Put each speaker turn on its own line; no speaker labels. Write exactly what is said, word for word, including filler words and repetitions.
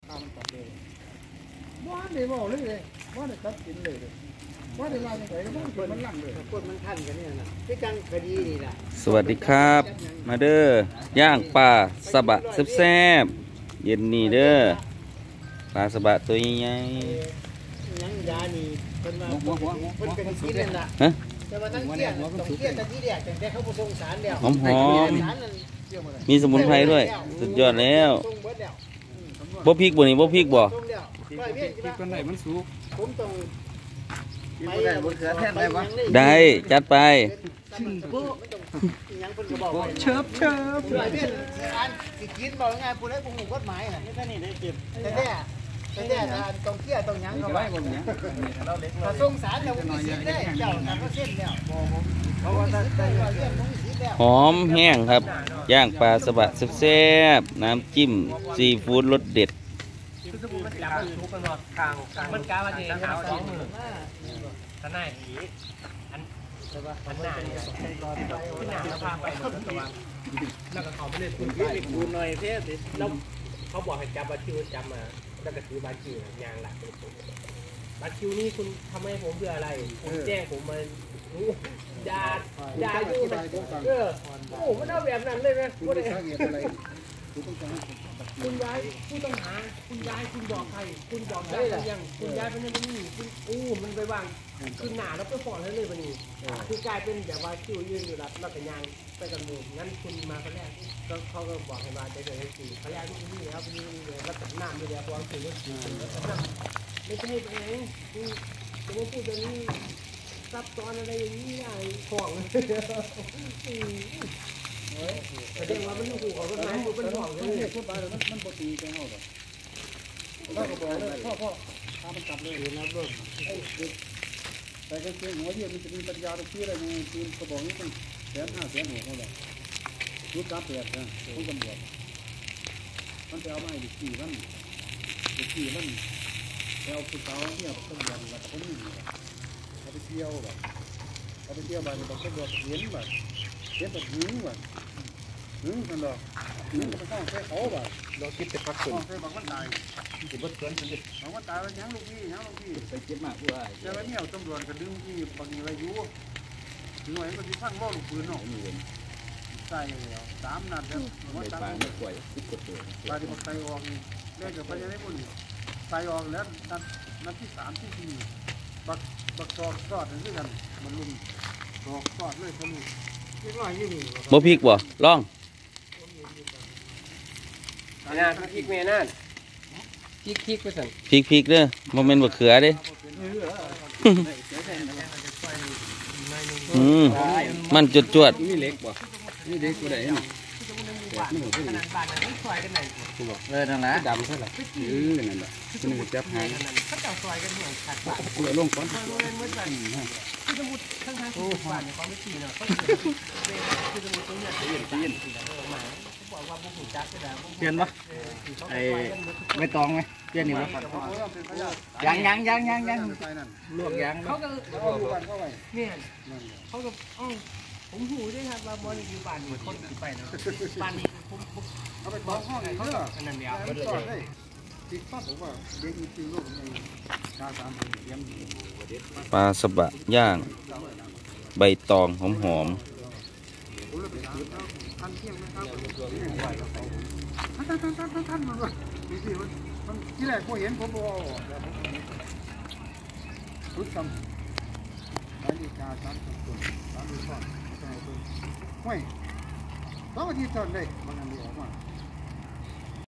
ข้าวมันตัดเลยว่าได้บอกเลยเลยว่าได้ตัดกินเลยว่าได้ลายยังไงแล้วมันมันลั่งเลยคนมันทันกันเนี่ยนะที่จังคดีนี่แหละ
สวัสดีครับมาเด้อย่างปลาสบะแซ่บๆเย็นนี่เด้อปลาสบะตัวใหญ่
ๆยังยานี่เป็นมาเป็นเป็นกินเลยนะฮะแต่ว่าตั้งเกี้ยต้องเกี้ยตะกี้เดียแต่เขาผสมสารเดียว
หอมหอมมีสมุนไพรด้วยสุดยอดแล้วบ่พริกบ่นี่บ่พริกบ่
พริกคนไหนมันสุกผมต้องไปได้บนเสือแทนได้ปะ
ได้จัดไป
เชิบเชิบเพื่อนอันสิกินบอกง่ายผู้ใดผู้หูกฎหมายน่ะนี่แค่นี้ได้เก็บแต่แน่แต่แน่ต้องเกี้ยต้องยั้งเข้าไปถ้าส่งสารเราไม่สิได้เจ้าทำก็เส้นแล้วเพราะว่าได้เรื่องมันสิแล้ว
หอมแห้งครับย่างปลาสบะแซ่บๆน้ำจิ้มซีฟู้ดรสเด็ด
มันกลายเป็นทุกข์กันหมดกลางมันกลายเป็นเท้าสองมือทนายผีอันอันหน้าเนี่ยขึ้นหน้าแล้วพาไปตัวแล้วก็เขาไม่ได้คุณพี่มีคูณหน่อยเพื่อนแล้วเขาบอกให้จับบัตรคิวจับมาแล้วก็ถือบัตรคิวยางหลักบัตรคิวนี่คุณทำให้ผมเพื่ออะไรคุณแจ้งผมมายายาอยู่นะเออโอ้มันเอาแบบนั้นเลยไหมคุณยายผู้ต้องหาคุณยายคุณบอกใครคุณบอกได้หรือยังคุณยายเป็นยังไงคุณอู้มันไปวางคือหนาแล้วไปฟ้อนเลยวันนี้คือกลายเป็นแบบว่าคิวยืนอยู่รับรับแต่ยางไปกันหมู่งั้นคุณมาคนแรกก็เขาก็บอกให้มาใจเย็นๆสิพยายามที่นี่แล้วที่นี่เลยรับแต่น้ำเลยแล้วเพราะว่าคือว่าไม่ใช่เป็นไงจะมาพูดแบบนี้ซับซ้อนอะไรอย่างนี้ไอ้ของแต่เด็กว่ามันอยู่ของมันไหนมันเป็นของเลย
พูดไปเลยมันมันปกติแกเอาแบบเราก็บอกเลยพ่อพ่อพามันกลับเลยนะเบิ้มแต่ก็เชื่อหัวเยี่ยมันจะมีปัญญาตรงที่อะไรไงทีมก็บอกนี่ต้องแสนห้าแสนหัวเขาแบบรู้จักเปลี่ยนนะต้องตำรวจมันจะเอามาอีกกี่วันอีกกี่วันจะเอาผู้สาวเนี่ยตำรวจแบบเขาไม่มีเขาไปเที่ยวแบบเขาไปเที่ยวบ้านแบบตำรวจเห็นแบบเห็นแบบหึงแบบหึงกันหรอหึงก็ไปต้องใช้เขาแบบเราคิดจะพักผ่อนใช้บางวันตายจะบัดเกินจริงบางวันตายแล้วยังลูกพี่ยังลูกพี่
ไปเจ็บมากผู้ใด
แต่ว่าเนี่ยตำรวจก็ดึงที่บางทีอายุถึงวันก็ที่พังล่อลูกปืนเนาะใส่แล้วสามนัดแล้วว่าตายไม่ป่วยติดกดตัวตายที่มันใส่ออกเล่นกับพยาได้บุญใส่ออกแล้วนัดนัดที่สามที่สี่บักบักซอกซอดด้วยกันมันลุ่มซอกซอดเลยทะลุ
บ่พริกบ่ลอง
งานพริกเมนั่นพริกพริกไปสั่ง
พริกพริกเด้อโมเมนต์บะเขือเด้อืมมันจวดจวด
นี่เล็กบ่นี่เล็กกว่าไหนนี่เออนั่นแหละดำใช่ไหมอือนั่นแหละคุณหนูจับหางเขาจับซอยกันเหมือนขัดเลยลงก่อนคือสมุดข้างทางคือบ้านเขาไม่ขี่เนาะเขาคือสมุดตรงนี้เปลี่ยนเปลี่ยนบอกว่าบุกจักรได้เปลี่ยนปะไอ้ไม่ตองไหมเปลี่ยนนี่ปะยังยังยังยังยังลวกยังเขาก็เนี่ยเขาก็อ๋อผมหูด้วยครับว่าบอลอยู่บ้านนี่คนไปนะบ้านนี้ผมเอาไปท้องห้องเขาก็อันนั้นเดียวติดปั๊บผมว่าเด็กมีจริงลูกในชาสามเลี้ยง
ปลาสบะย่างใบตองหอมหอม
ท่านเที่ยงไหมครับท่านท่านท่านท่านท่านมันว่าดีสิมันมันที่แรกพอเห็นผมบอกรุดซ้ำนาฬิกาสามสิบตัวสามสิบสองใช่ตัวห้วยสองอาทิตย์ตอนได้บางอันเดียวออกมา